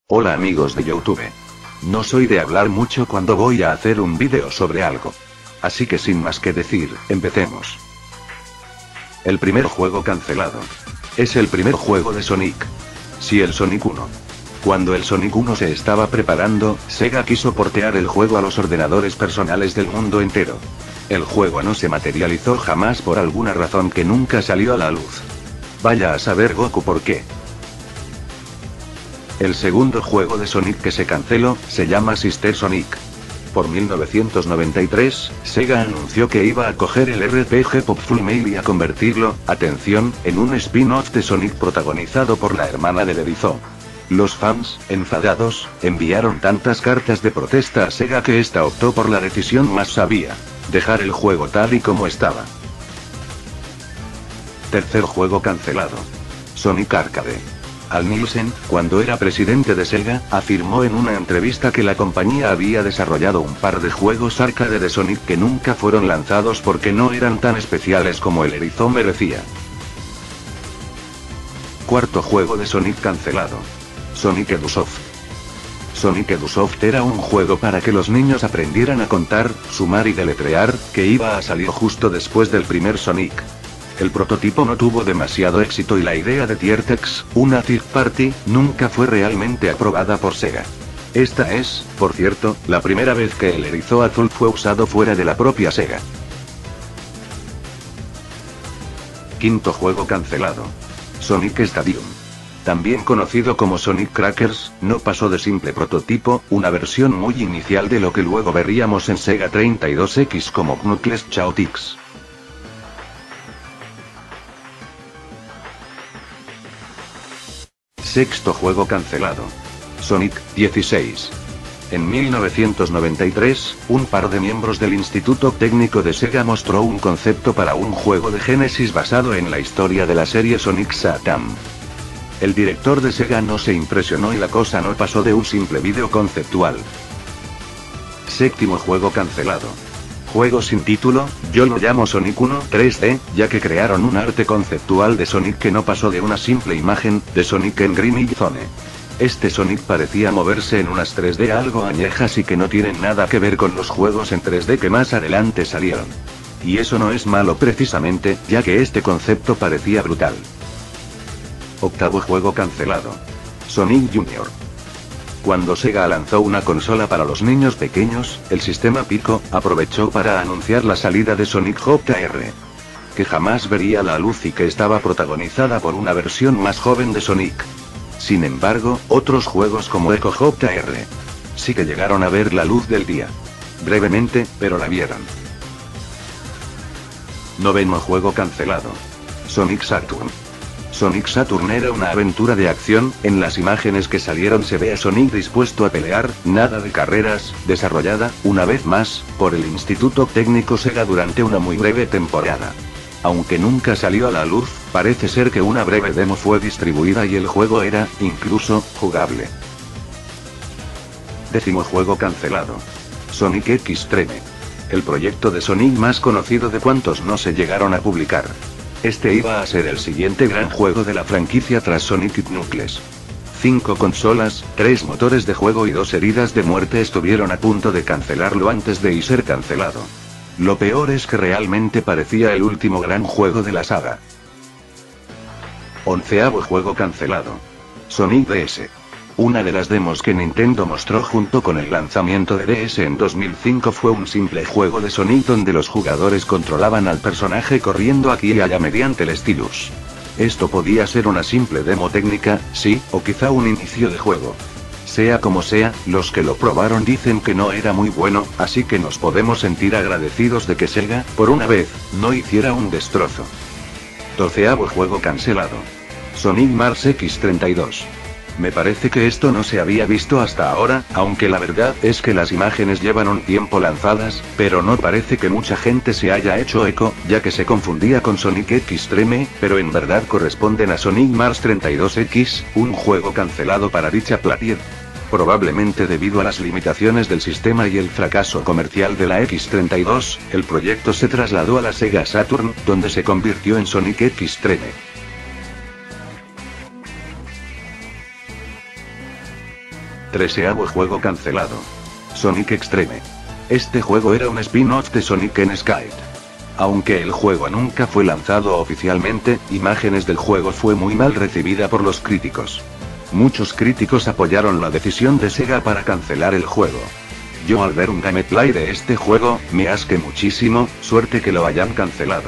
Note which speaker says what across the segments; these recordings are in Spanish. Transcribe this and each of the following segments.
Speaker 1: Hola amigos de YouTube. No soy de hablar mucho cuando voy a hacer un vídeo sobre algo. Así que sin más que decir, empecemos. El primer juego cancelado. Es el primer juego de Sonic. Sí, el Sonic 1. Cuando el Sonic 1 se estaba preparando, Sega quiso portear el juego a los ordenadores personales del mundo entero. El juego no se materializó jamás por alguna razón que nunca salió a la luz. Vaya a saber Goku por qué. El segundo juego de Sonic que se canceló, se llama Sister Sonic. Por 1993, Sega anunció que iba a coger el RPG Popful Mail y a convertirlo, atención, en un spin-off de Sonic protagonizado por la hermana de Ledizou. Los fans, enfadados, enviaron tantas cartas de protesta a Sega que esta optó por la decisión más sabia: dejar el juego tal y como estaba. Tercer juego cancelado. Sonic Arcade. Al Nielsen, cuando era presidente de Sega, afirmó en una entrevista que la compañía había desarrollado un par de juegos arcade de Sonic que nunca fueron lanzados porque no eran tan especiales como el Ledizou merecía. Cuarto juego de Sonic cancelado. Sonic Edusoft. Sonic Edusoft era un juego para que los niños aprendieran a contar, sumar y deletrear, que iba a salir justo después del primer Sonic. El prototipo no tuvo demasiado éxito y la idea de Tiertex, una third party, nunca fue realmente aprobada por Sega. Esta es, por cierto, la primera vez que el erizo azul fue usado fuera de la propia Sega. Quinto juego cancelado. Sonic Stadium. También conocido como Sonic Crackers, no pasó de simple prototipo, una versión muy inicial de lo que luego veríamos en Sega 32X como Knuckles Chaotix. Sexto juego cancelado. Sonic 16. En 1993, un par de miembros del Instituto Técnico de Sega mostró un concepto para un juego de Genesis basado en la historia de la serie Sonic Satam. El director de Sega no se impresionó y la cosa no pasó de un simple vídeo conceptual. Séptimo juego cancelado. Juego sin título, yo lo llamo Sonic 1 3D, ya que crearon un arte conceptual de Sonic que no pasó de una simple imagen, de Sonic en Green Hill Zone. Este Sonic parecía moverse en unas 3D algo añejas y que no tienen nada que ver con los juegos en 3D que más adelante salieron. Y eso no es malo precisamente, ya que este concepto parecía brutal. Octavo juego cancelado. Sonic Junior. Cuando Sega lanzó una consola para los niños pequeños, el sistema Pico aprovechó para anunciar la salida de Sonic Jr., que jamás vería la luz y que estaba protagonizada por una versión más joven de Sonic. Sin embargo, otros juegos como Echo Jr. sí que llegaron a ver la luz del día. Brevemente, pero la vieron. Noveno juego cancelado. Sonic Saturn. Sonic Saturn era una aventura de acción, en las imágenes que salieron se ve a Sonic dispuesto a pelear, nada de carreras, desarrollada, una vez más, por el Instituto Técnico Sega durante una muy breve temporada. Aunque nunca salió a la luz, parece ser que una breve demo fue distribuida y el juego era, incluso, jugable. Décimo juego cancelado. Sonic X-Treme. El proyecto de Sonic más conocido de cuantos no se llegaron a publicar. Este iba a ser el siguiente gran juego de la franquicia tras Sonic y Knuckles. 5 consolas, 3 motores de juego y 2 heridas de muerte estuvieron a punto de cancelarlo antes de ser cancelado. Lo peor es que realmente parecía el último gran juego de la saga. Onceavo juego cancelado. Sonic DS. Una de las demos que Nintendo mostró junto con el lanzamiento de DS en 2005 fue un simple juego de Sonic donde los jugadores controlaban al personaje corriendo aquí y allá mediante el stylus. Esto podía ser una simple demo técnica, sí, o quizá un inicio de juego. Sea como sea, los que lo probaron dicen que no era muy bueno, así que nos podemos sentir agradecidos de que Sega, por una vez, no hiciera un destrozo. Doceavo juego cancelado. Sonic Mars X32. Me parece que esto no se había visto hasta ahora, aunque la verdad es que las imágenes llevan un tiempo lanzadas, pero no parece que mucha gente se haya hecho eco, ya que se confundía con Sonic X-Treme, pero en verdad corresponden a Sonic Mars 32X, un juego cancelado para dicha platforma. Probablemente debido a las limitaciones del sistema y el fracaso comercial de la X32, el proyecto se trasladó a la Sega Saturn, donde se convirtió en Sonic X-Treme. 13º juego cancelado. Sonic Extreme. Este juego era un spin-off de Sonic and Skate. Aunque el juego nunca fue lanzado oficialmente, imágenes del juego fue muy mal recibida por los críticos. Muchos críticos apoyaron la decisión de Sega para cancelar el juego. Yo al ver un gameplay de este juego, me asqué muchísimo, suerte que lo hayan cancelado.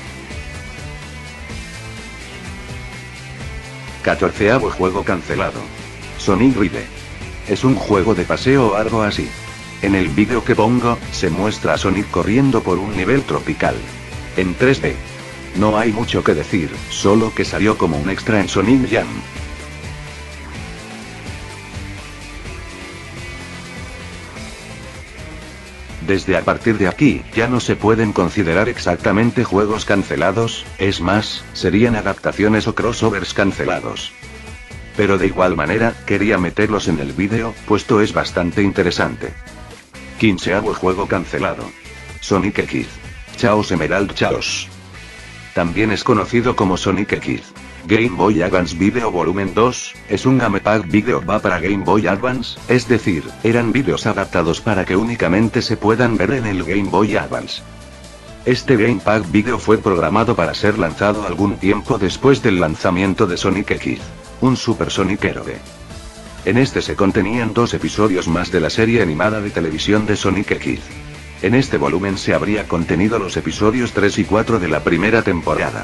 Speaker 1: 14º juego cancelado. Sonic Ride. Es un juego de paseo o algo así. En el vídeo que pongo, se muestra a Sonic corriendo por un nivel tropical. En 3D. No hay mucho que decir, solo que salió como un extra en Sonic Jam. Desde a partir de aquí, ya no se pueden considerar exactamente juegos cancelados, es más, serían adaptaciones o crossovers cancelados. Pero de igual manera, quería meterlos en el vídeo, puesto es bastante interesante. 15º juego cancelado. Sonic X. Chaos Emerald Chaos. También es conocido como Sonic X. Game Boy Advance Video Volumen 2, es un Gamepack Video va para Game Boy Advance, es decir, eran vídeos adaptados para que únicamente se puedan ver en el Game Boy Advance. Este Gamepack Video fue programado para ser lanzado algún tiempo después del lanzamiento de Sonic X. Un Super Sonic héroe. En este se contenían 2 episodios más de la serie animada de televisión de Sonic X. En este volumen se habría contenido los episodios 3 y 4 de la primera temporada.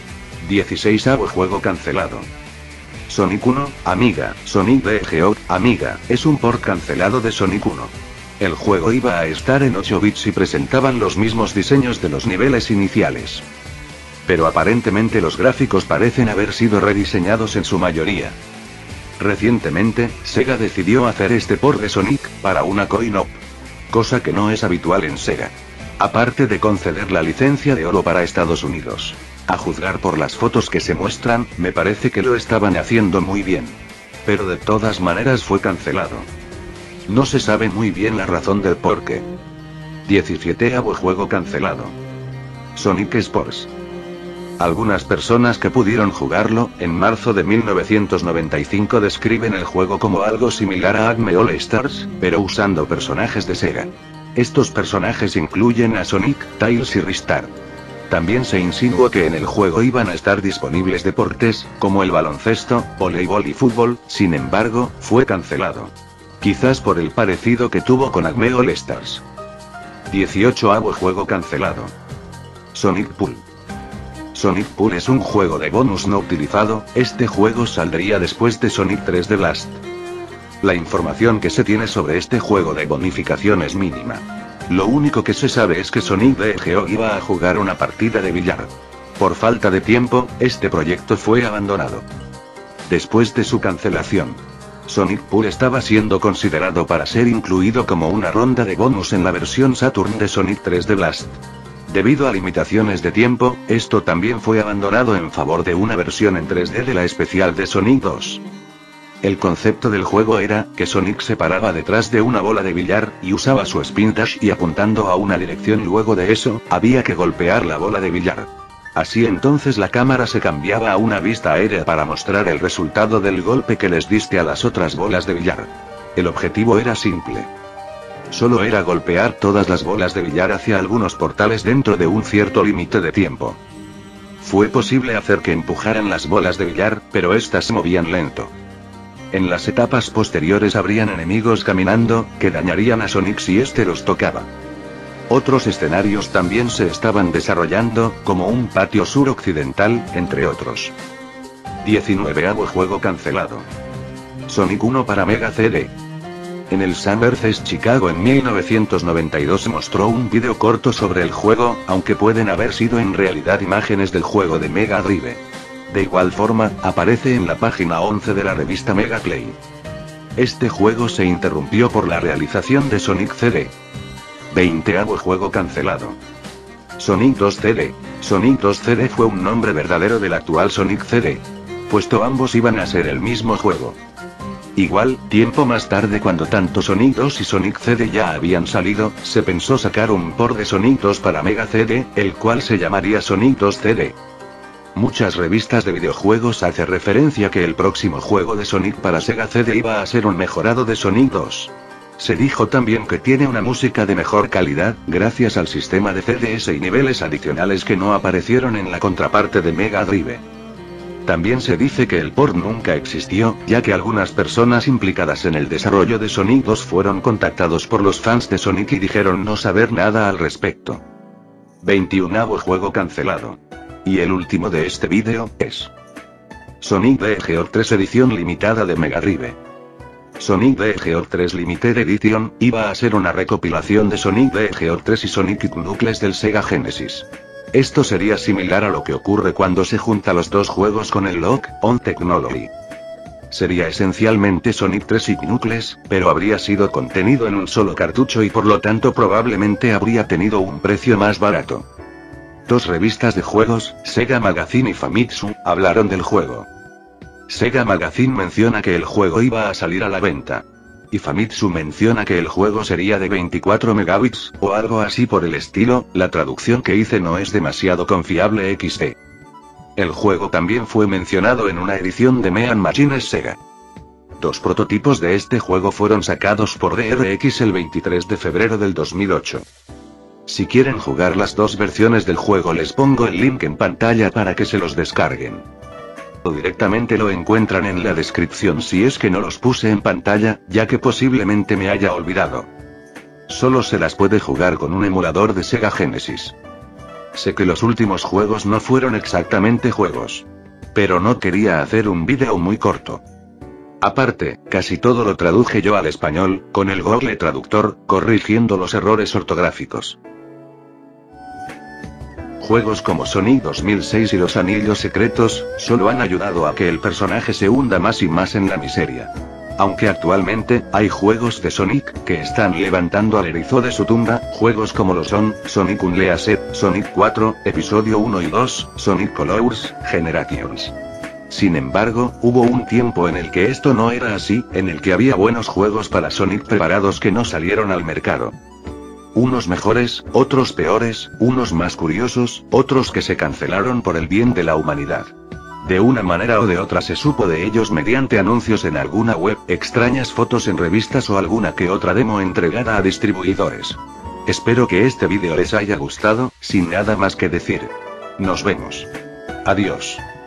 Speaker 1: 16º juego cancelado. Sonic 1, Amiga, Sonic the Hedgehog, Amiga, es un port cancelado de Sonic 1. El juego iba a estar en 8 bits y presentaban los mismos diseños de los niveles iniciales. Pero aparentemente los gráficos parecen haber sido rediseñados en su mayoría. Recientemente, Sega decidió hacer este port de Sonic, para una coin-op. Cosa que no es habitual en Sega. Aparte de conceder la licencia de oro para Estados Unidos. A juzgar por las fotos que se muestran, me parece que lo estaban haciendo muy bien. Pero de todas maneras fue cancelado. No se sabe muy bien la razón del porqué. 17º juego cancelado. Sonic Sports. Algunas personas que pudieron jugarlo, en marzo de 1995 describen el juego como algo similar a Acme All Stars, pero usando personajes de Sega. Estos personajes incluyen a Sonic, Tails y Ristar. También se insinuó que en el juego iban a estar disponibles deportes, como el baloncesto, voleibol y fútbol, sin embargo, fue cancelado. Quizás por el parecido que tuvo con Acme All Stars. 18º juego cancelado. Sonic Pool. Sonic Pool es un juego de bonus no utilizado, este juego saldría después de Sonic 3D Blast. La información que se tiene sobre este juego de bonificación es mínima. Lo único que se sabe es que Sonic the Hedgehog iba a jugar una partida de billar. Por falta de tiempo, este proyecto fue abandonado. Después de su cancelación, Sonic Pool estaba siendo considerado para ser incluido como una ronda de bonus en la versión Saturn de Sonic 3D Blast. Debido a limitaciones de tiempo, esto también fue abandonado en favor de una versión en 3D de la especial de Sonic 2. El concepto del juego era, que Sonic se paraba detrás de una bola de billar, y usaba su spin dash y apuntando a una dirección luego de eso, había que golpear la bola de billar. Así entonces la cámara se cambiaba a una vista aérea para mostrar el resultado del golpe que les diste a las otras bolas de billar. El objetivo era simple. Solo era golpear todas las bolas de billar hacia algunos portales dentro de un cierto límite de tiempo. Fue posible hacer que empujaran las bolas de billar, pero estas se movían lento. En las etapas posteriores habrían enemigos caminando, que dañarían a Sonic si este los tocaba. Otros escenarios también se estaban desarrollando, como un patio suroccidental, entre otros. 19º juego cancelado. Sonic 1 para Mega CD. En el Summer Fest Chicago en 1992 se mostró un vídeo corto sobre el juego, aunque pueden haber sido en realidad imágenes del juego de Mega Drive. De igual forma, aparece en la página 11 de la revista Mega Play. Este juego se interrumpió por la realización de Sonic CD. 20º juego cancelado. Sonic 2 CD. Sonic 2 CD fue un nombre verdadero del actual Sonic CD. Puesto ambos iban a ser el mismo juego. Igual, tiempo más tarde cuando tanto Sonic 2 y Sonic CD ya habían salido, se pensó sacar un port de Sonic 2 para Mega CD, el cual se llamaría Sonic 2 CD. Muchas revistas de videojuegos hacen referencia que el próximo juego de Sonic para Sega CD iba a ser un mejorado de Sonic 2. Se dijo también que tiene una música de mejor calidad, gracias al sistema de CDS y niveles adicionales que no aparecieron en la contraparte de Mega Drive. También se dice que el port nunca existió, ya que algunas personas implicadas en el desarrollo de Sonic 2 fueron contactados por los fans de Sonic y dijeron no saber nada al respecto. 21º juego cancelado. Y el último de este vídeo es Sonic the Hedgehog 3 edición limitada de Mega Drive. Sonic the Hedgehog 3 Limited Edition iba a ser una recopilación de Sonic the Hedgehog 3 y Sonic Knuckles del Sega Genesis. Esto sería similar a lo que ocurre cuando se junta los dos juegos con el Lock-on Technology. Sería esencialmente Sonic 3 y Knuckles, pero habría sido contenido en un solo cartucho y por lo tanto probablemente habría tenido un precio más barato. Dos revistas de juegos, Sega Magazine y Famitsu, hablaron del juego. Sega Magazine menciona que el juego iba a salir a la venta. Y Famitsu menciona que el juego sería de 24 megabits, o algo así por el estilo. La traducción que hice no es demasiado confiable XD. El juego también fue mencionado en una edición de Mean Machines Sega. Dos prototipos de este juego fueron sacados por DRX el 23 de febrero del 2008. Si quieren jugar las dos versiones del juego les pongo el link en pantalla para que se los descarguen. O directamente lo encuentran en la descripción si es que no los puse en pantalla, ya que posiblemente me haya olvidado. Solo se las puede jugar con un emulador de Sega Genesis. Sé que los últimos juegos no fueron exactamente juegos. Pero no quería hacer un vídeo muy corto. Aparte, casi todo lo traduje yo al español, con el Google Traductor, corrigiendo los errores ortográficos. Juegos como Sonic 2006 y Los Anillos Secretos, solo han ayudado a que el personaje se hunda más y más en la miseria. Aunque actualmente, hay juegos de Sonic, que están levantando al erizo de su tumba, juegos como lo son, Sonic Unleashed, Sonic 4, Episodio 1 y 2, Sonic Colors, Generations. Sin embargo, hubo un tiempo en el que esto no era así, en el que había buenos juegos para Sonic preparados que no salieron al mercado. Unos mejores, otros peores, unos más curiosos, otros que se cancelaron por el bien de la humanidad. De una manera o de otra se supo de ellos mediante anuncios en alguna web, extrañas fotos en revistas o alguna que otra demo entregada a distribuidores. Espero que este vídeo les haya gustado, sin nada más que decir. Nos vemos. Adiós.